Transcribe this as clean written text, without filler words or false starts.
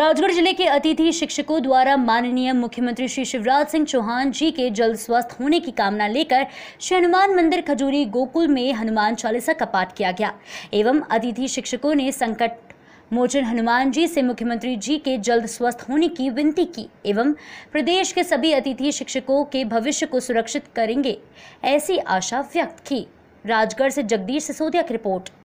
राजगढ़ जिले के अतिथि शिक्षकों द्वारा माननीय मुख्यमंत्री श्री शिवराज सिंह चौहान जी के जल्द स्वस्थ होने की कामना लेकर श्री हनुमान मंदिर खजूरी गोकुल में हनुमान चालीसा का पाठ किया गया एवं अतिथि शिक्षकों ने संकट मोचन हनुमान जी से मुख्यमंत्री जी के जल्द स्वस्थ होने की विनती की एवं प्रदेश के सभी अतिथि शिक्षकों के भविष्य को सुरक्षित करेंगे ऐसी आशा व्यक्त की। राजगढ़ से जगदीश सिसोदिया की रिपोर्ट।